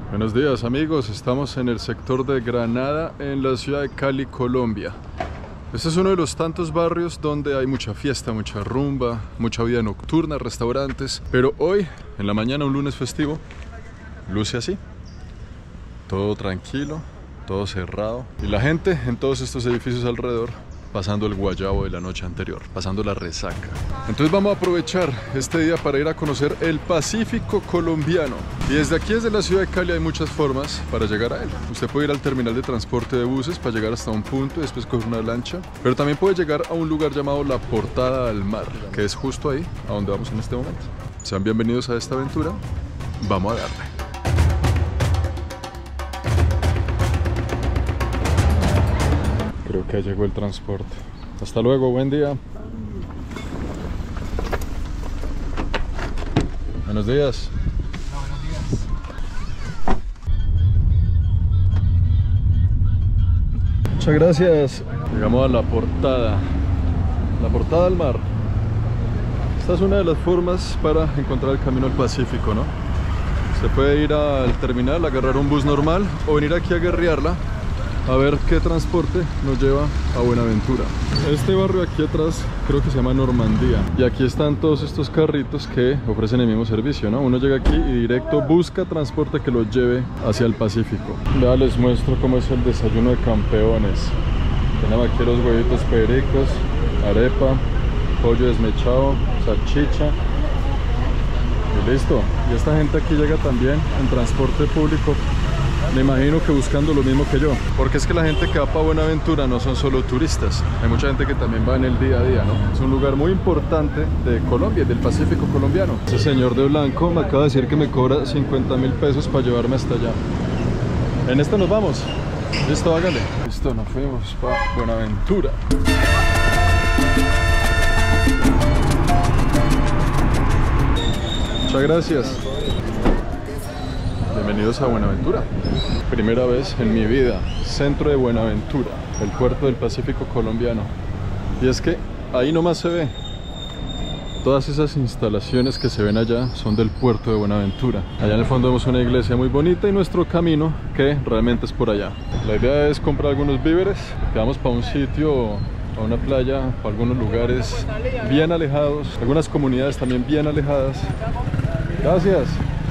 Buenos días amigos, estamos en el sector de Granada en la ciudad de Cali, Colombia. Este es uno de los tantos barrios donde hay mucha fiesta, mucha rumba, mucha vida nocturna, restaurantes. Pero hoy, en la mañana, un lunes festivo, luce así. Todo tranquilo, todo cerrado. Y la gente en todos estos edificios alrededor pasando el guayabo de la noche anterior, pasando la resaca. Entonces vamos a aprovechar este día para ir a conocer el Pacífico colombiano. Y desde aquí, desde la ciudad de Cali, hay muchas formas para llegar a él. Usted puede ir al terminal de transporte de buses para llegar hasta un punto y después coger una lancha. Pero también puede llegar a un lugar llamado La Portada al Mar, que es justo ahí, a donde vamos en este momento. Sean bienvenidos a esta aventura. Vamos a darle. Creo que ya llegó el transporte. Hasta luego, buen día. Buenos días. Buenos días. Muchas gracias. Llegamos a La Portada al Mar. Esta es una de las formas para encontrar el camino al Pacífico, ¿no? Se puede ir al terminal, agarrar un bus normal o venir aquí a guerrearla a ver qué transporte nos lleva a Buenaventura. Este barrio aquí atrás creo que se llama Normandía. Y aquí están todos estos carritos que ofrecen el mismo servicio, ¿no? Uno llega aquí y directo busca transporte que los lleve hacia el Pacífico. Ya les muestro cómo es el desayuno de campeones. Tenemos aquí los huevitos pericos, arepa, pollo desmechado, salchicha. Y listo. Y esta gente aquí llega también en transporte público. Me imagino que buscando lo mismo que yo, porque es que la gente que va para Buenaventura no son solo turistas, hay mucha gente que también va en el día a día, ¿no? Es un lugar muy importante de Colombia, del Pacífico colombiano. Ese señor de blanco me acaba de decir que me cobra 50.000 pesos para llevarme hasta allá. En esta nos vamos. Listo, hágale. Listo, nos fuimos para Buenaventura. Muchas gracias. Bienvenidos a Buenaventura. Primera vez en mi vida, centro de Buenaventura, el puerto del Pacífico colombiano. Y es que ahí nomás se ve. Todas esas instalaciones que se ven allá son del puerto de Buenaventura. Allá en el fondo vemos una iglesia muy bonita y nuestro camino que realmente es por allá. La idea es comprar algunos víveres, que vamos para un sitio, a una playa, para algunos lugares bien alejados, algunas comunidades también bien alejadas. Gracias.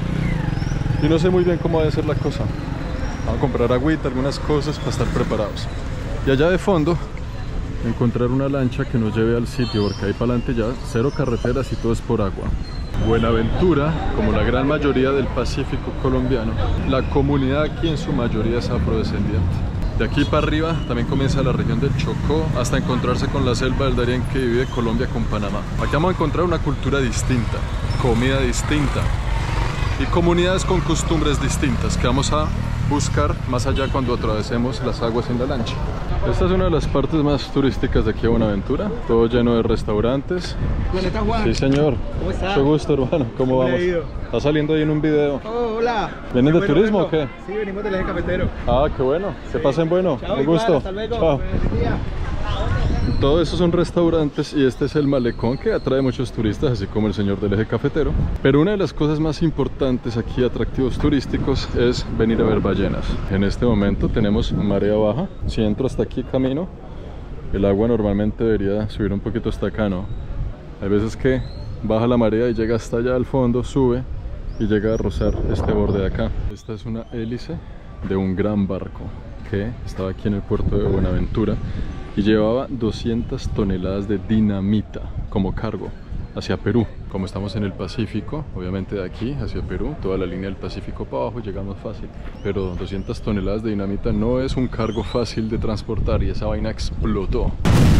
Y no sé muy bien cómo debe ser la cosa. Vamos a comprar agüita, algunas cosas para estar preparados. Y allá de fondo, encontrar una lancha que nos lleve al sitio, porque ahí para adelante ya cero carreteras y todo es por agua. Buenaventura, como la gran mayoría del Pacífico colombiano, la comunidad aquí en su mayoría es afrodescendiente. De aquí para arriba también comienza la región del Chocó, hasta encontrarse con la selva del Darién que divide Colombia con Panamá. Aquí vamos a encontrar una cultura distinta, comida distinta y comunidades con costumbres distintas que vamos a buscar más allá cuando atravesemos las aguas en la lancha. Esta es una de las partes más turísticas de aquí a Buenaventura, todo lleno de restaurantes. ¿Está Juan? Sí, señor. ¿Cómo está? Mucho gusto, hermano. ¿Cómo vamos? Está saliendo ahí en un video. Oh, hola. ¿Vienen de turismo o qué? Sí, venimos del eje cafetero. Ah, qué bueno. Que pasen bueno. Chao, Un igual, gusto. hasta luego. Chao. Buen día. Todo eso son restaurantes y este es el malecón que atrae muchos turistas, así como el señor del eje cafetero. Pero una de las cosas más importantes aquí, atractivos turísticos, es venir a ver ballenas. En este momento tenemos marea baja. Si entro hasta aquí camino, el agua normalmente debería subir un poquito hasta acá, ¿no? Hay veces que baja la marea y llega hasta allá al fondo, sube y llega a rozar este borde de acá. Esta es una hélice de un gran barco que estaba aquí en el puerto de Buenaventura y llevaba 200 toneladas de dinamita como cargo hacia Perú. Como estamos en el Pacífico, obviamente de aquí hacia Perú, toda la línea del Pacífico para abajo llegamos fácil, pero 200 toneladas de dinamita no es un cargo fácil de transportar y esa vaina explotó.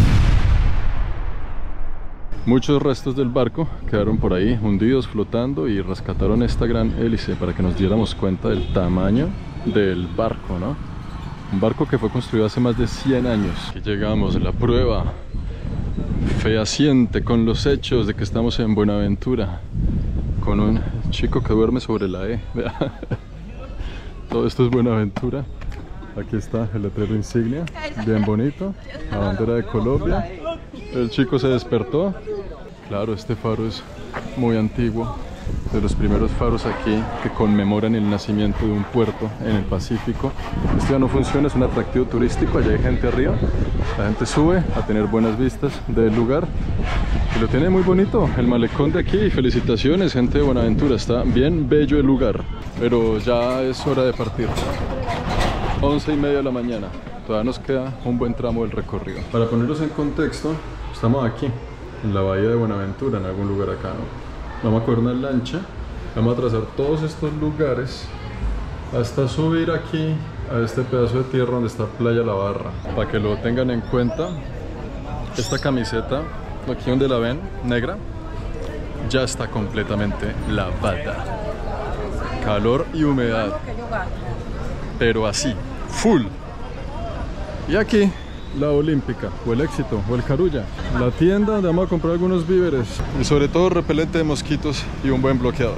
Muchos restos del barco quedaron por ahí hundidos, flotando, y rescataron esta gran hélice para que nos diéramos cuenta del tamaño del barco, ¿no? Un barco que fue construido hace más de 100 años. Aquí llegamos, la prueba fehaciente con los hechos de que estamos en Buenaventura, con un chico que duerme sobre la E. Todo esto es Buenaventura. Aquí está el letrero insignia, bien bonito, la bandera de Colombia. El chico se despertó. Claro, este faro es muy antiguo. de los primeros faros aquí que conmemoran el nacimiento de un puerto en el Pacífico. Esto ya no funciona, es un atractivo turístico, allá hay gente arriba, la gente sube a tener buenas vistas del lugar y lo tiene muy bonito, el malecón de aquí. Felicitaciones, gente de Buenaventura, está bien bello el lugar, pero ya es hora de partir. 11:30 de la mañana, todavía nos queda un buen tramo del recorrido. Para ponerlos en contexto, estamos aquí en la bahía de Buenaventura, en algún lugar acá, ¿no? Vamos a coger una lancha, vamos a trazar todos estos lugares hasta subir aquí a este pedazo de tierra donde está Playa La Barra. Para que lo tengan en cuenta, esta camiseta, aquí donde la ven, negra, ya está completamente lavada. Calor y humedad, pero así, full. Y aquí la Olímpica, o el Éxito, o el Carulla, la tienda donde vamos a comprar algunos víveres y sobre todo repelente de mosquitos y un buen bloqueador.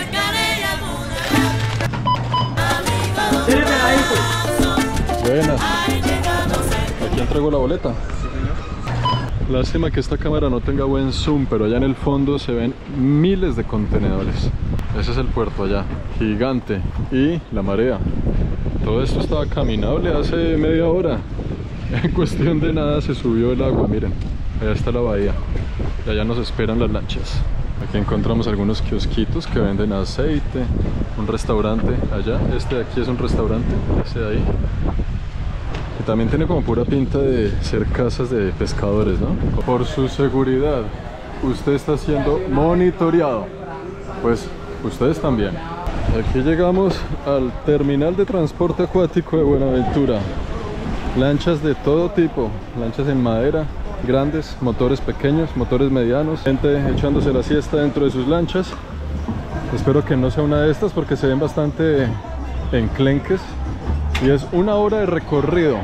Buenas. Aquí entrego la boleta. Lástima que esta cámara no tenga buen zoom, pero allá en el fondo se ven miles de contenedores. Ese es el puerto allá, gigante. Y la marea. Todo esto estaba caminable hace media hora. En cuestión de nada se subió el agua, miren. Allá está la bahía. Y allá nos esperan las lanchas. Aquí encontramos algunos kiosquitos que venden aceite. Un restaurante allá. Este de aquí es un restaurante. Ese de ahí. Y también tiene como pura pinta de ser casas de pescadores, ¿no? Por su seguridad, usted está siendo monitoreado. Pues ustedes también. Aquí llegamos al terminal de transporte acuático de Buenaventura. Lanchas de todo tipo, lanchas en madera, grandes, motores pequeños, motores medianos, gente echándose la siesta dentro de sus lanchas. Espero que no sea una de estas porque se ven bastante enclenques y es 1 hora de recorrido.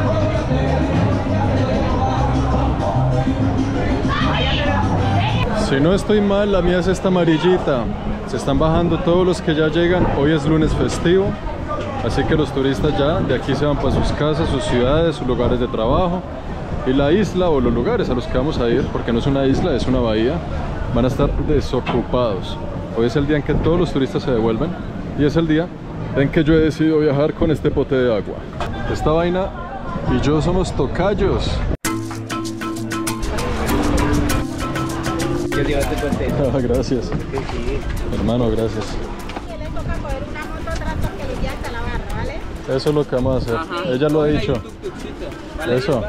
Si no estoy mal, la mía es esta amarillita. Se están bajando todos los que ya llegan. Hoy es lunes festivo. Así que los turistas ya de aquí se van para sus casas, sus ciudades, sus lugares de trabajo. Y la isla o los lugares a los que vamos a ir, porque no es una isla, es una bahía, van a estar desocupados. Hoy es el día en que todos los turistas se devuelven y es el día en que yo he decidido viajar con este pote de agua. Esta vaina y yo somos tocayos. Yo llevaste contento. Gracias. Sí. Hermano, gracias. Le toca coger una moto tractor que le hasta la barra, ¿vale? Eso es lo que vamos a hacer. Ajá. Ella lo ha dicho. Eso.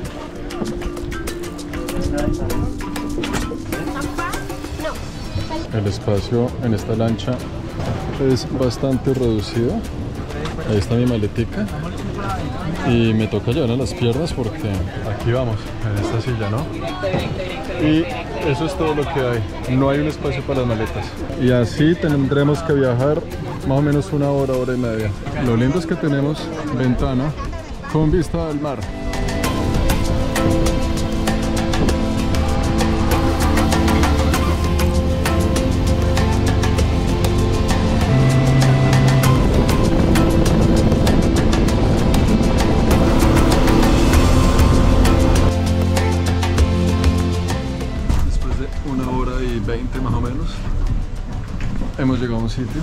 El espacio en esta lancha es bastante reducido. Ahí está mi maletica. Y me toca llevar a las piernas porque aquí vamos, en esta silla, ¿no? Y eso es todo lo que hay. No hay un espacio para las maletas. Y así tendremos que viajar más o menos 1 hora, hora y media. Lo lindo es que tenemos ventana con vista al mar. Después de 1 hora y 20 más o menos, hemos llegado a un sitio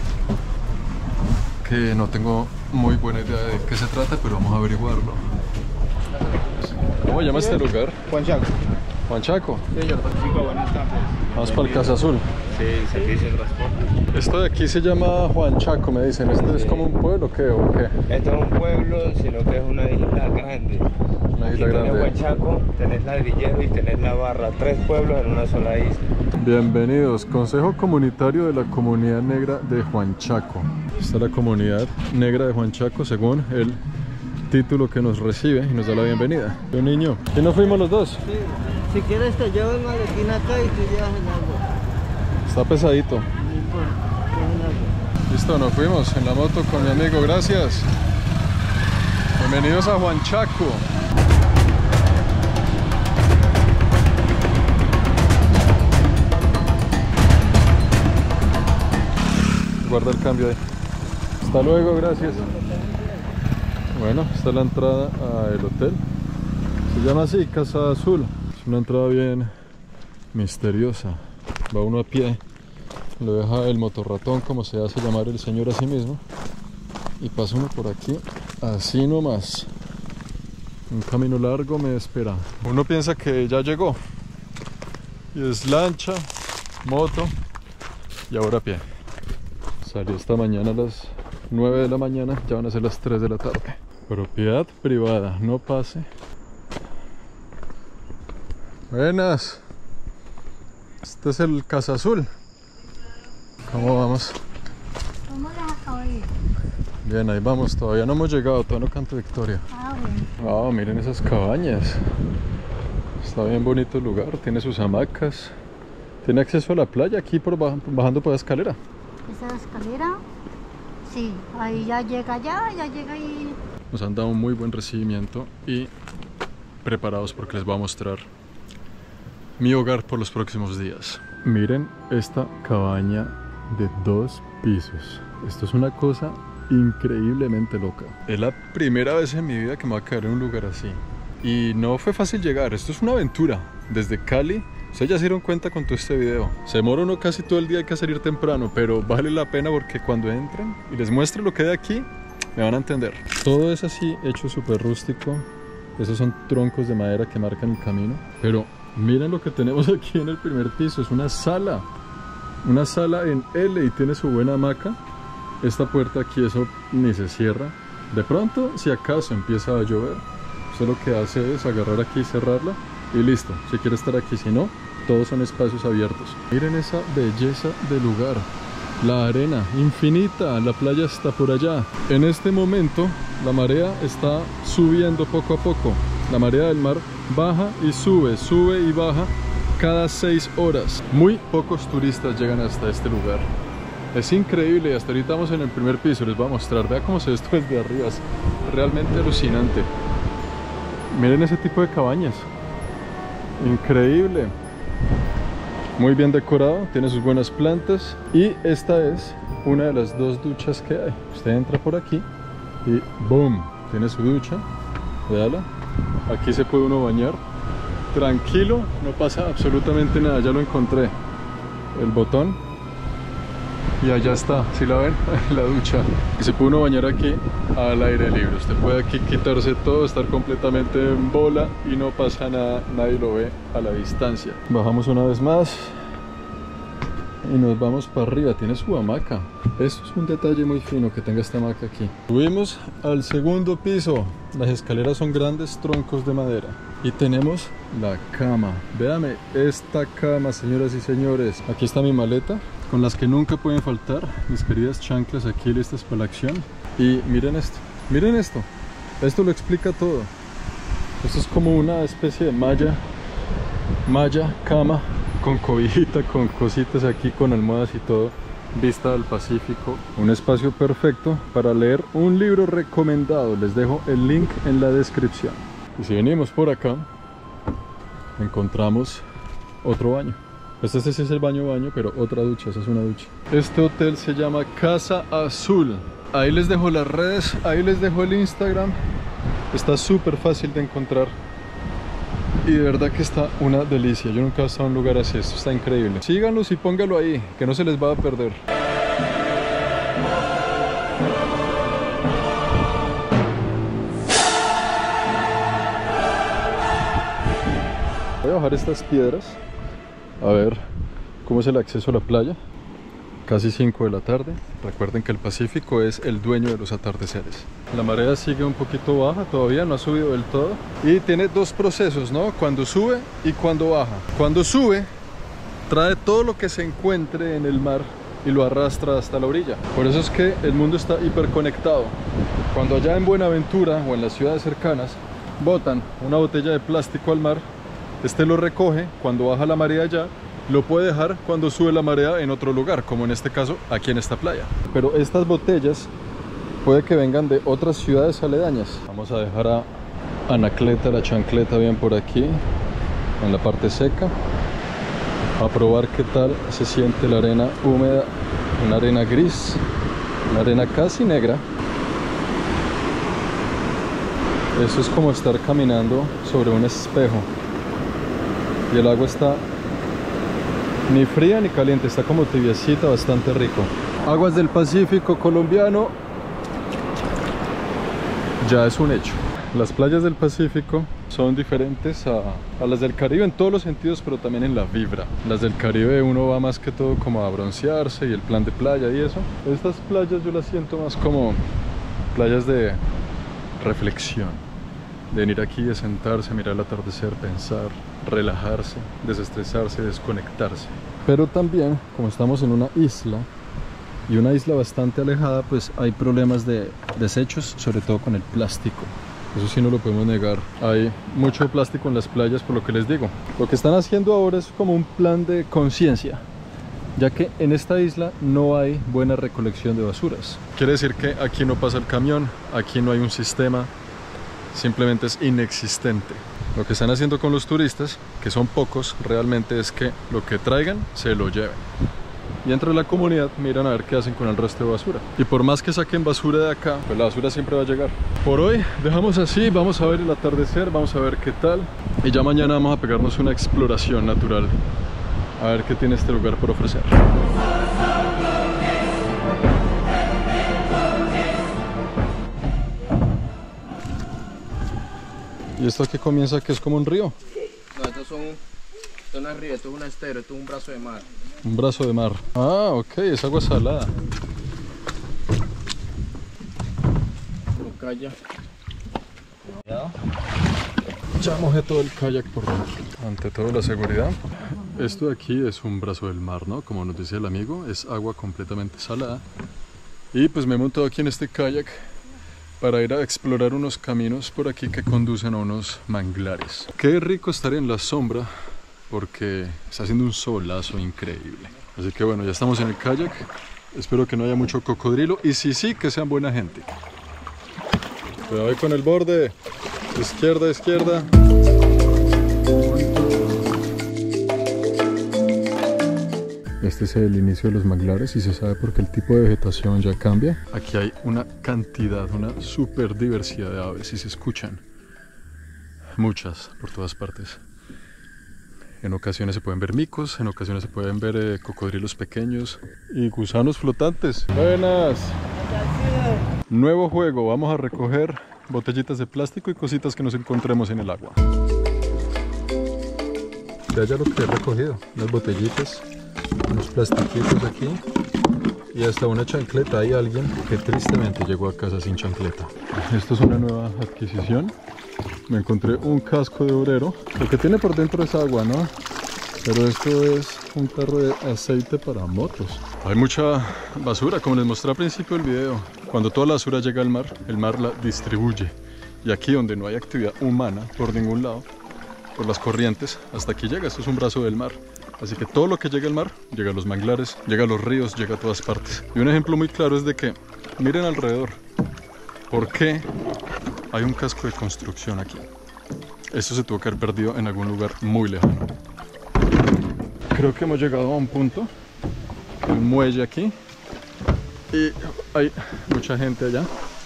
que no tengo muy buena idea de qué se trata, pero vamos a averiguarlo. ¿Cómo se llama este lugar? Juan Chaco. Juan Chaco. Señor Pacífico, buenas tardes. Vamos para el Casa Azul. Sí, servicio de transporte. Esto de aquí se llama Juan Chaco, me dicen. ¿Este es como un pueblo qué, o qué? Esto es un pueblo, sino que es una isla grande. Una Aquí isla tenés grande. Juan Chaco, tenés Ladrillero y tenés La Barra. 3 pueblos en una sola isla. Bienvenidos, Consejo Comunitario de la Comunidad Negra de Juan Chaco. Esta es la Comunidad Negra de Juan Chaco, según el título que nos recibe y nos da la bienvenida. Un niño. ¿Y no fuimos los dos? Sí. Si quieres te llevo el maletín acá y tú llevas el agua. Está pesadito. No importa, coge el agua. Listo, nos fuimos en la moto con mi amigo, gracias. Bienvenidos a Juan Chaco. Guarda el cambio ahí. Hasta luego, gracias. Bueno, esta es la entrada al hotel. Se llama así, Casa Azul. Es una entrada bien misteriosa. Va uno a pie lo deja el motorratón, como se hace llamar el señor a sí mismo, y pasa uno por aquí, así nomás. Un camino largo me espera. Uno piensa que ya llegó, y es lancha, moto y ahora a pie. Salí esta mañana a las 9 de la mañana, ya van a ser las 3 de la tarde. Propiedad privada, no pase. Buenas. Este es el Casa Azul. ¿Cómo vamos? ¿Cómo les acabo de ir? Bien, ahí vamos, todavía no hemos llegado, todavía no canto victoria. Ah, bueno. Wow, miren esas cabañas. Está bien bonito el lugar, tiene sus hamacas. Tiene acceso a la playa aquí bajando por la escalera. ¿Esa escalera? Sí, ahí ya llega ahí. Nos han dado un muy buen recibimiento y preparados porque les voy a mostrar mi hogar por los próximos días. Miren esta cabaña de 2 pisos. Esto es una cosa increíblemente loca. Es la primera vez en mi vida que me voy a quedar en un lugar así. Y no fue fácil llegar, esto es una aventura. Desde Cali, ustedes ya se dieron cuenta con todo este video. Se demora uno casi todo el día, hay que salir temprano, pero vale la pena porque cuando entren y les muestre lo que hay aquí, me van a entender. Todo es así, hecho súper rústico. Esos son troncos de madera que marcan el camino. Pero miren lo que tenemos aquí en el primer piso, es una sala. Una sala en L y tiene su buena hamaca. Esta puerta aquí, eso ni se cierra. De pronto, si acaso empieza a llover, usted lo que hace es agarrar aquí y cerrarla y listo, si quiere estar aquí. Si no, todos son espacios abiertos. Miren esa belleza de lugar. La arena infinita, la playa está por allá. En este momento la marea está subiendo poco a poco. La marea del mar baja y sube, sube y baja cada 6 horas. Muy pocos turistas llegan hasta este lugar. Es increíble, hasta ahorita estamos en el primer piso, les voy a mostrar. Vean cómo se ve esto desde arriba, es realmente alucinante. Miren ese tipo de cabañas. Increíble. Muy bien decorado, tiene sus buenas plantas. Y esta es una de las 2 duchas que hay. Usted entra por aquí y ¡boom! Tiene su ducha. Véala. Aquí se puede uno bañar. Tranquilo, no pasa absolutamente nada. Ya lo encontré. El botón. Y allá está, si la ven, la ducha. Y se puede uno bañar aquí al aire libre. Usted puede aquí quitarse todo, estar completamente en bola y no pasa nada, nadie lo ve a la distancia. Bajamos una vez más y nos vamos para arriba. Tiene su hamaca. Esto es un detalle muy fino que tenga esta hamaca aquí. Subimos al segundo piso. Las escaleras son grandes troncos de madera. Y tenemos la cama. Véame esta cama, señoras y señores. Aquí está mi maleta, con las que nunca pueden faltar mis queridas chanclas aquí listas para la acción. Y miren esto, miren esto. Esto lo explica todo. Esto es como una especie de malla cama, con cobijita, con cositas aquí, con almohadas y todo, vista al Pacífico. Un espacio perfecto para leer un libro recomendado. Les dejo el link en la descripción. Y si venimos por acá, encontramos otro baño. Este sí es el baño, pero otra ducha, esa es una ducha. Este hotel se llama Casa Azul. Ahí les dejo las redes, ahí les dejo el Instagram. Está súper fácil de encontrar. Y de verdad que está una delicia. Yo nunca he estado en un lugar así, esto está increíble. Síganlos y pónganlo ahí, que no se les va a perder. Voy a bajar estas piedras a ver cómo es el acceso a la playa. Casi 5 de la tarde. Recuerden que el Pacífico es el dueño de los atardeceres. La marea sigue un poquito baja, todavía no ha subido del todo. Y tiene 2 procesos, ¿no? Cuando sube y cuando baja. Cuando sube, trae todo lo que se encuentre en el mar y lo arrastra hasta la orilla. Por eso es que el mundo está hiperconectado. Cuando allá en Buenaventura o en las ciudades cercanas botan una botella de plástico al mar, este lo recoge, cuando baja la marea allá, lo puede dejar cuando sube la marea en otro lugar, como en este caso aquí en esta playa. Pero estas botellas puede que vengan de otras ciudades aledañas. Vamos a dejar a Anacleta, la chancleta, bien por aquí, en la parte seca, a probar qué tal se siente la arena húmeda, una arena gris, una arena casi negra. Eso es como estar caminando sobre un espejo. Y el agua está Ni fría ni caliente, está como tibiecita, bastante rico. Aguas del Pacífico colombiano ya es un hecho. Las playas del Pacífico son diferentes a las del Caribe en todos los sentidos, pero también en la vibra. Las del Caribe uno va más que todo como a broncearse y el plan de playa y eso. Estas playas yo las siento más como playas de reflexión, de venir aquí, de sentarse, mirar el atardecer, pensar, relajarse, desestresarse, desconectarse. Pero también, como estamos en una isla, y una isla bastante alejada, pues hay problemas de desechos, sobre todo con el plástico. Eso sí no lo podemos negar. Hay mucho plástico en las playas, por lo que les digo. Lo que están haciendo ahora es como un plan de conciencia, ya que en esta isla no hay buena recolección de basuras. Quiere decir que aquí no pasa el camión, aquí no hay un sistema, simplemente es inexistente. Lo que están haciendo con los turistas, que son pocos, realmente es que lo que traigan se lo lleven. Y entre la comunidad miran a ver qué hacen con el resto de basura. Y por más que saquen basura de acá, pues la basura siempre va a llegar. Por hoy dejamos así, vamos a ver el atardecer, vamos a ver qué tal. Y ya mañana vamos a pegarnos una exploración natural, a ver qué tiene este lugar por ofrecer. ¿Y esto aquí comienza que es como un río? No, esto no es río, esto es un estero, esto es un brazo de mar. Un brazo de mar. Ah, ok, es agua salada. Lo calla. Ya mojé todo el kayak por dentro. Ante todo la seguridad. Esto de aquí es un brazo del mar, ¿no? Como nos decía el amigo, es agua completamente salada. Y pues me he montado aquí en este kayak para ir a explorar unos caminos por aquí que conducen a unos manglares. Qué rico estar en la sombra, porque está haciendo un solazo increíble. Así que bueno, ya estamos en el kayak. Espero que no haya mucho cocodrilo, y si sí, que sean buena gente. Cuidado ahí con el borde. Izquierda, izquierda. Este es el inicio de los manglares y se sabe porque el tipo de vegetación ya cambia. Aquí hay una cantidad, una super diversidad de aves, y se escuchan muchas por todas partes. En ocasiones se pueden ver micos, en ocasiones se pueden ver cocodrilos pequeños y gusanos flotantes. Buenas. Nuevo juego, vamos a recoger botellitas de plástico y cositas que nos encontremos en el agua. Ya lo que he recogido, unas botellitas, unos plastiquitos aquí y hasta una chancleta. Hay alguien que tristemente llegó a casa sin chancleta. Esto es una nueva adquisición. Me encontré un casco de obrero. Lo que tiene por dentro es agua, ¿no? Pero esto es un tarro de aceite para motos. Hay mucha basura, como les mostré al principio del video. Cuando toda la basura llega al mar, el mar la distribuye. Y aquí donde no hay actividad humana por ningún lado, por las corrientes, hasta aquí llega. Esto es un brazo del mar. Así que todo lo que llega al mar, llega a los manglares, llega a los ríos, llega a todas partes. Y un ejemplo muy claro es de que, miren alrededor, ¿por qué hay un casco de construcción aquí? Esto se tuvo que haber perdido en algún lugar muy lejano. Creo que hemos llegado a un punto, un muelle aquí, y hay mucha gente allá.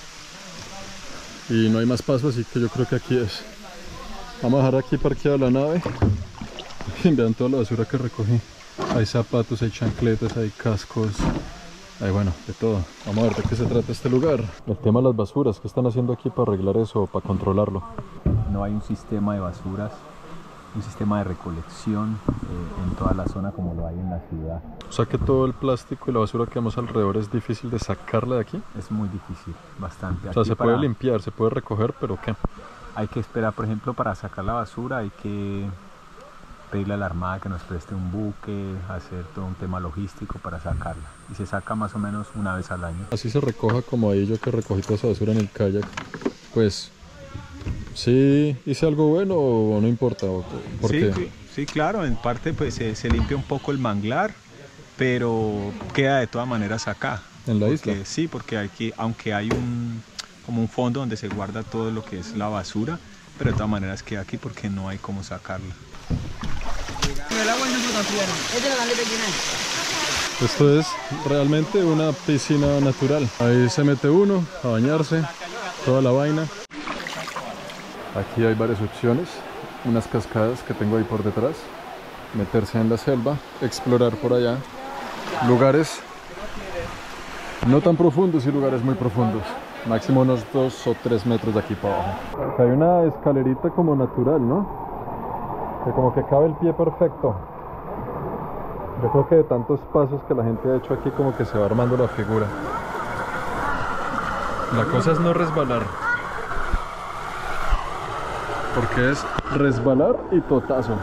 Y no hay más paso, así que yo creo que aquí es. Vamos a dejar aquí parqueada la nave. Vean toda la basura que recogí. Hay zapatos, hay chancletas, hay cascos, hay bueno, de todo. Vamos a ver de qué se trata este lugar. El tema de las basuras, ¿qué están haciendo aquí para arreglar eso o para controlarlo? No hay un sistema de basuras, un sistema de recolección en toda la zona como lo hay en la ciudad. O sea que todo el plástico y la basura que vemos alrededor es difícil de sacarla de aquí. Es muy difícil, bastante. O sea, se puede limpiar, se puede recoger, pero ¿qué? Hay que esperar, por ejemplo, para sacar la basura hay que pedirle a la Armada que nos preste un buque, hacer todo un tema logístico para sacarla. Y se saca más o menos una vez al año. Así se recoja como ahí yo que recogí toda esa basura en el kayak. Pues, ¿sí hice algo bueno o no importa? ¿Por qué? Sí, claro, en parte pues se limpia un poco el manglar, pero queda de todas maneras acá. ¿En la isla? Sí, porque aquí, aunque hay como un fondo donde se guarda todo lo que es la basura, pero de todas maneras queda aquí porque no hay cómo sacarla. Esto es realmente una piscina natural. Ahí se mete uno a bañarse, toda la vaina. Aquí hay varias opciones, unas cascadas que tengo ahí por detrás. meterse en la selva, explorar por allá lugares no tan profundos y lugares muy profundos, máximo unos 2 o 3 metros de aquí para abajo. Acá hay una escalerita como natural, ¿no? Que como que cabe el pie perfecto. Yo creo que de tantos pasos que la gente ha hecho aquí como que se va armando la figura. La cosa es no resbalar, porque es resbalar y totazo.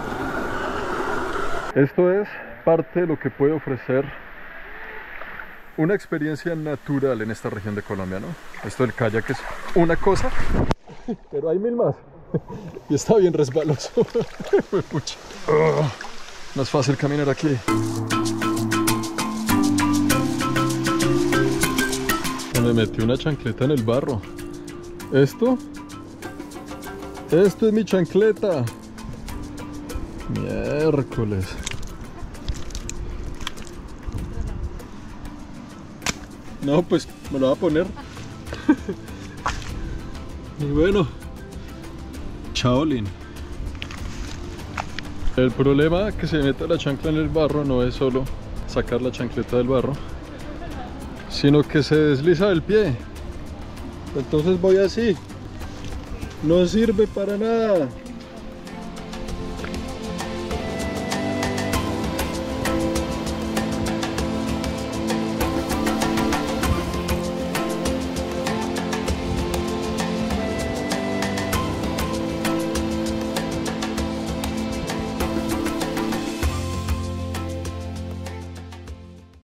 Esto es parte de lo que puede ofrecer una experiencia natural en esta región de Colombia, ¿no? Esto del kayak es una cosa, pero hay mil más. Y está bien resbaloso. No es fácil caminar aquí. Me metí una chancleta en el barro. Esto es mi chancleta. Miércoles. No, pues me lo voy a poner. Y bueno, chaolín. El problema que se meta la chancla en el barro no es solo sacar la chancleta del barro, sino que se desliza el pie. Entonces voy así. No sirve para nada.